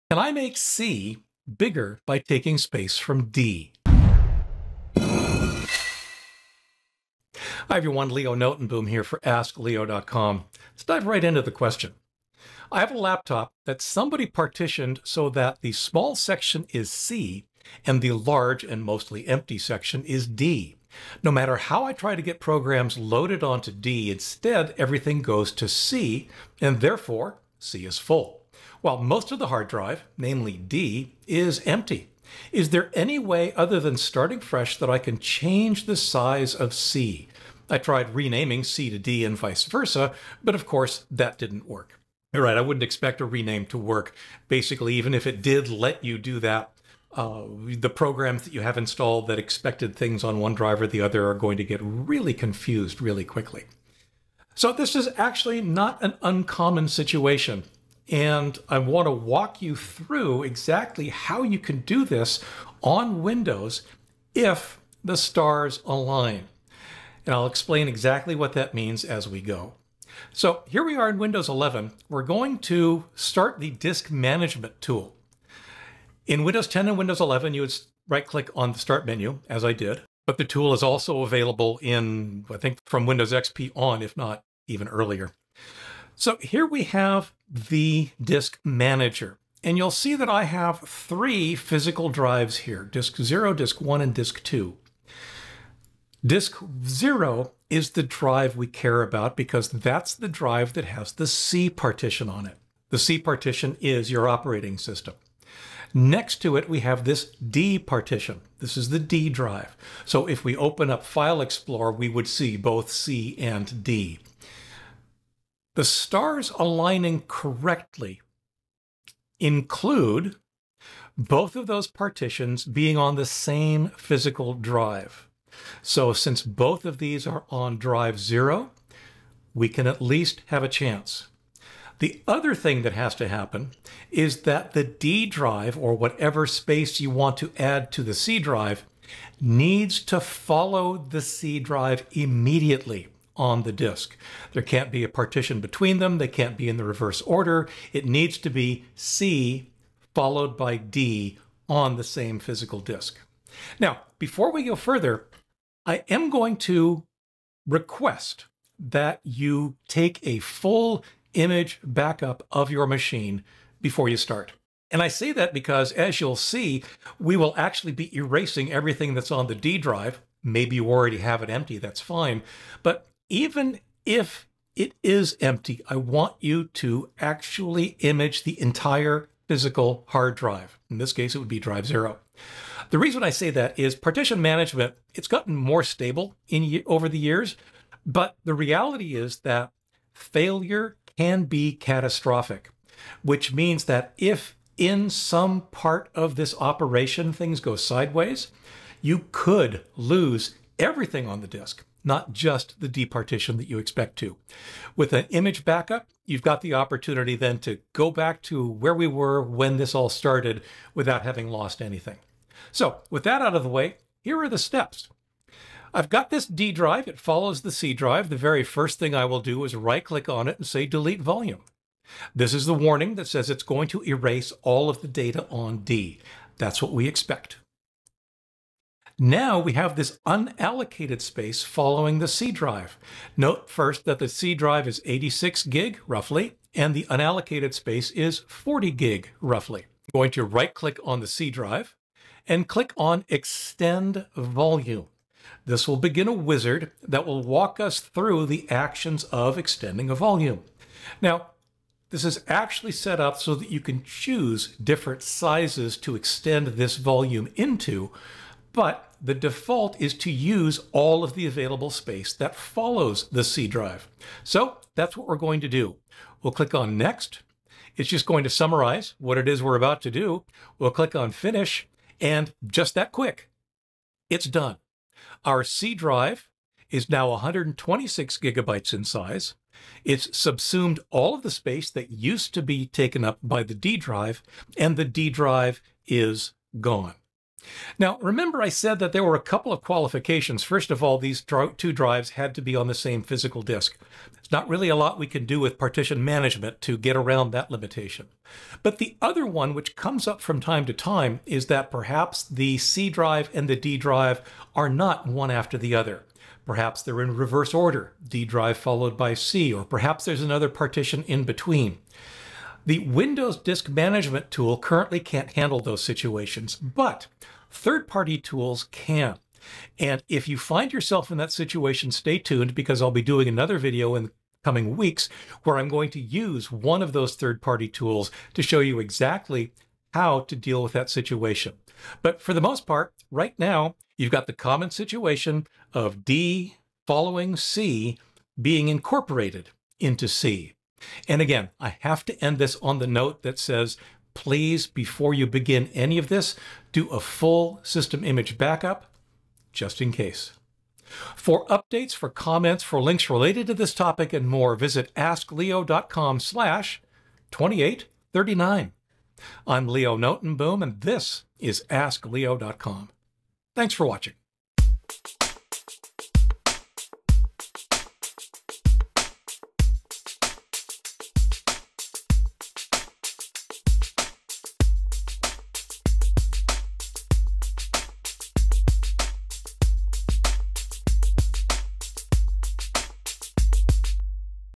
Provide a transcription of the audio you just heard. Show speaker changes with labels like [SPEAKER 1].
[SPEAKER 1] Can I make C bigger by taking space from D? Hi everyone, Leo Notenboom here for askleo.com. Let's dive right into the question. I have a laptop that somebody partitioned so that the small section is C and the large and mostly empty section is D. No matter how I try to get programs loaded onto D, instead everything goes to C, and therefore C is full, while most of the hard drive, namely D, is empty. Is there any way other than starting fresh that I can change the size of C? I tried renaming C to D and vice versa, but of course that didn't work. You're right, I wouldn't expect a rename to work. Basically, even if it did let you do that, the programs that you have installed that expected things on one drive or the other are going to get really confused really quickly. So this is actually not an uncommon situation, and I want to walk you through exactly how you can do this on Windows if the stars align. And I'll explain exactly what that means as we go. So here we are in Windows 11. We're going to start the disk management tool. In Windows 10 and Windows 11, you would right-click on the Start menu, as I did. But the tool is also available in, I think, from Windows XP on, if not even earlier. So here we have the disk manager. And you'll see that I have 3 physical drives here, disk 0, disk 1, and disk 2. Disk 0 is the drive we care about because that's the drive that has the C partition on it. The C partition is your operating system. Next to it, we have this D partition. This is the D drive. So if we open up File Explorer, we would see both C and D. The stars aligning correctly include both of those partitions being on the same physical drive. So since both of these are on drive 0, we can at least have a chance. The other thing that has to happen is that the D drive, or whatever space you want to add to the C drive, needs to follow the C drive immediately on the disk. There can't be a partition between them. They can't be in the reverse order. It needs to be C followed by D on the same physical disk. Now, before we go further, I am going to request that you take a full image backup of your machine before you start. And I say that because, as you'll see, we will actually be erasing everything that's on the D drive. Maybe you already have it empty, that's fine. But even if it is empty, I want you to actually image the entire physical hard drive. In this case, it would be drive 0. The reason I say that is partition management, it's gotten more stable over the years, but the reality is that failure can be catastrophic, which means that if in some part of this operation things go sideways, you could lose everything on the disk, not just the D partition that you expect to. With an image backup, you've got the opportunity then to go back to where we were when this all started without having lost anything. So with that out of the way, here are the steps. I've got this D drive. It follows the C drive. The very first thing I will do is right-click on it and say Delete Volume. This is the warning that says it's going to erase all of the data on D. That's what we expect. Now we have this unallocated space following the C drive. Note first that the C drive is 86 gig, roughly, and the unallocated space is 40 gig, roughly. I'm going to right-click on the C drive and click on Extend Volume. This will begin a wizard that will walk us through the actions of extending a volume. Now, this is actually set up so that you can choose different sizes to extend this volume into, but the default is to use all of the available space that follows the C drive. So that's what we're going to do. We'll click on Next. It's just going to summarize what it is we're about to do. We'll click on Finish, and just that quick, it's done. Our C drive is now 126 gigabytes in size. It's subsumed all of the space that used to be taken up by the D drive, and the D drive is gone. Now, remember I said that there were a couple of qualifications. First of all, these two drives had to be on the same physical disk. There's not really a lot we can do with partition management to get around that limitation. But the other one, which comes up from time to time, is that perhaps the C drive and the D drive are not one after the other. Perhaps they're in reverse order, D drive followed by C, or perhaps there's another partition in between. The Windows Disk Management tool currently can't handle those situations, but third-party tools can. And if you find yourself in that situation, stay tuned, because I'll be doing another video in the coming weeks where I'm going to use one of those third-party tools to show you exactly how to deal with that situation. But for the most part, right now, you've got the common situation of D following C being incorporated into C. And again, I have to end this on the note that says, please, before you begin any of this, do a full system image backup, just in case. For updates, for comments, for links related to this topic and more, visit askleo.com/2839. I'm Leo Notenboom, and this is askleo.com. Thanks for watching.